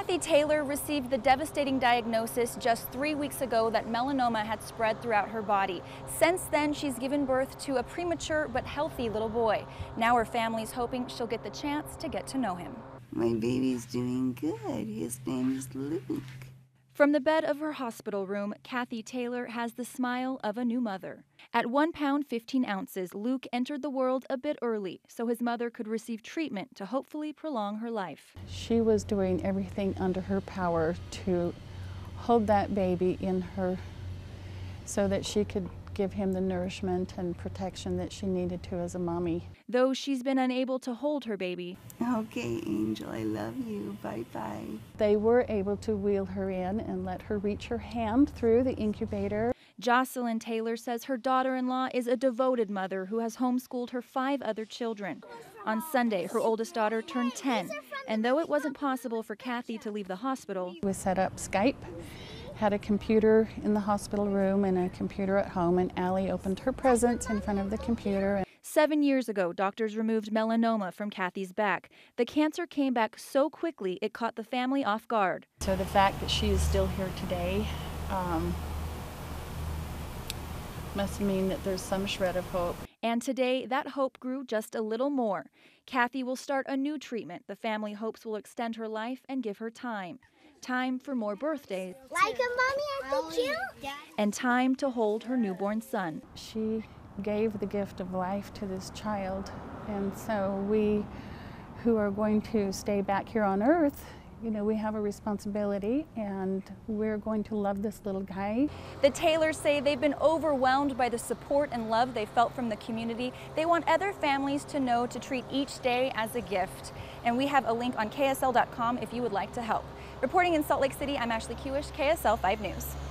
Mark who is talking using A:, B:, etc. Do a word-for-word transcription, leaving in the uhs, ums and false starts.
A: Kathy Taylor received the devastating diagnosis just three weeks ago that melanoma had spread throughout her body. Since then, she's given birth to a premature but healthy little boy. Now her family's hoping she'll get the chance to get to know him.
B: My baby's doing good. His name is Luke.
A: From the bed of her hospital room, Kathy Taylor has the smile of a new mother. At one pound fifteen ounces, Luke entered the world a bit early, so his mother could receive treatment to hopefully prolong her life.
C: She was doing everything under her power to hold that baby in her so that she could give him the nourishment and protection that she needed to as a mommy.
A: Though she's been unable to hold her baby.
B: Okay, Angel, I love you. Bye-bye.
C: They were able to wheel her in and let her reach her hand through the incubator.
A: Jocelyn Taylor says her daughter-in-law is a devoted mother who has homeschooled her five other children. On Sunday, her oldest daughter turned ten, and though it wasn't possible for Kathy to leave the hospital,
C: we set up Skype, had a computer in the hospital room and a computer at home, and Allie opened her presents in front of the computer.
A: Seven years ago, doctors removed melanoma from Kathy's back. The cancer came back so quickly it caught the family off guard.
C: So the fact that she is still here today um, must mean that there's some shred of hope.
A: And today, that hope grew just a little more. Kathy will start a new treatment the family hopes will extend her life and give her time. Time for more birthdays.
D: Like a mommy at the gym?
A: And time to hold her newborn son.
C: She gave the gift of life to this child, and so we who are going to stay back here on earth, you know, we have a responsibility, and we're going to love this little guy.
A: The Taylors say they've been overwhelmed by the support and love they felt from the community. They want other families to know to treat each day as a gift. And we have a link on K S L dot com if you would like to help. Reporting in Salt Lake City, I'm Ashley Kewish, K S L five News.